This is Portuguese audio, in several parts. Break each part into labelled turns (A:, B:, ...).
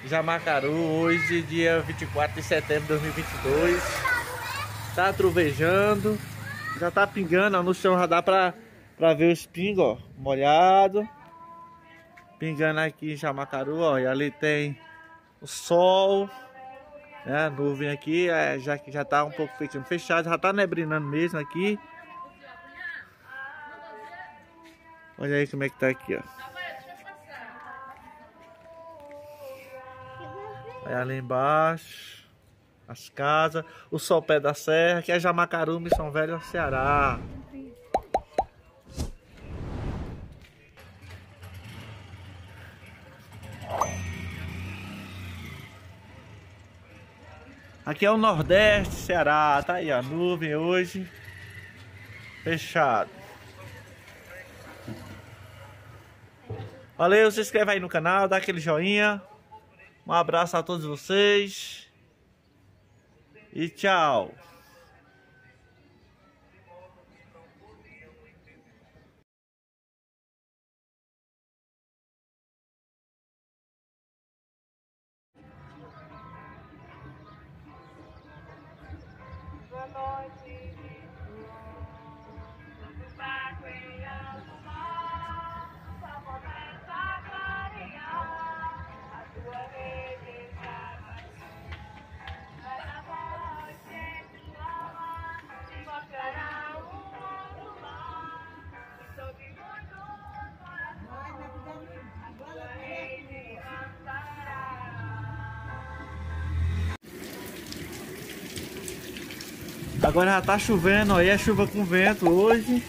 A: Jamacaru, hoje, dia 24 de setembro de 2022. Tá trovejando, já tá pingando, ó, no chão já dá pra ver os pingos, ó, molhado. Pingando aqui em Jamacaru, ó, e ali tem o sol, né, a nuvem aqui, já que já tá um pouco fechado, já tá nebrinando mesmo aqui. Olha aí como é que tá aqui, ó. Aí ali embaixo, as casas, o Sopé da Serra, que é Jamacaru, Missão Velha, Ceará. Aqui é o Nordeste, Ceará, tá aí a nuvem hoje, fechado. Valeu, se inscreve aí no canal, dá aquele joinha. Um abraço a todos vocês. E tchau.
B: Boa noite.
A: Agora já tá chovendo, aí é chuva com vento hoje.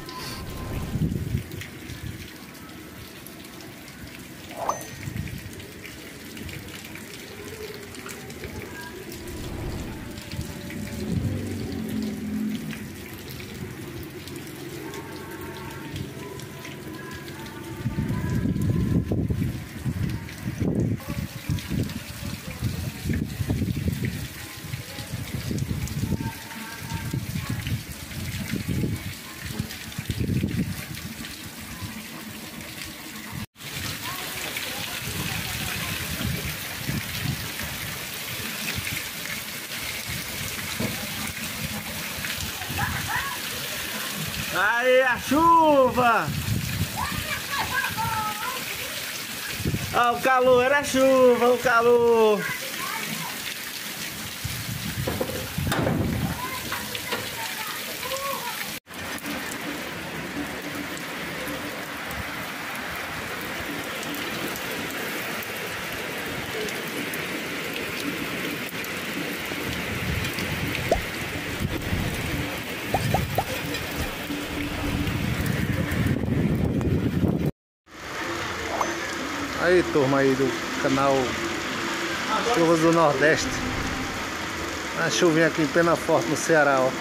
A: Aí a chuva! Ah, o calor, era chuva, o calor! Aí, turma aí do canal Chuvas do Nordeste. A chuvinha aqui em Pena Forte, no Ceará, ó.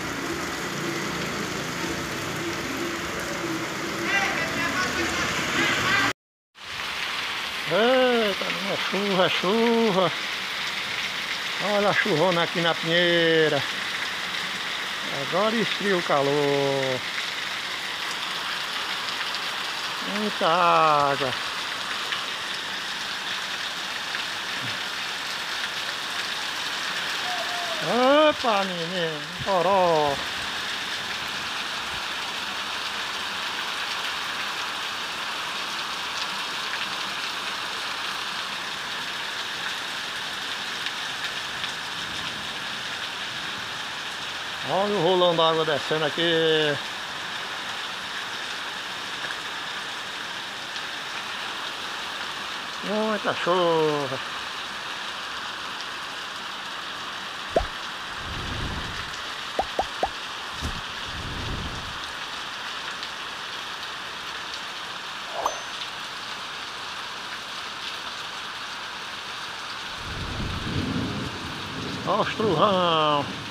A: Eita, minha chuva, chuva. Olha a chuvona aqui na Pinheira. Agora esfria o calor. Muita água. Opa, menino, toró. Olha o rolão d'água descendo aqui. Muita chuva. Olha os trovão.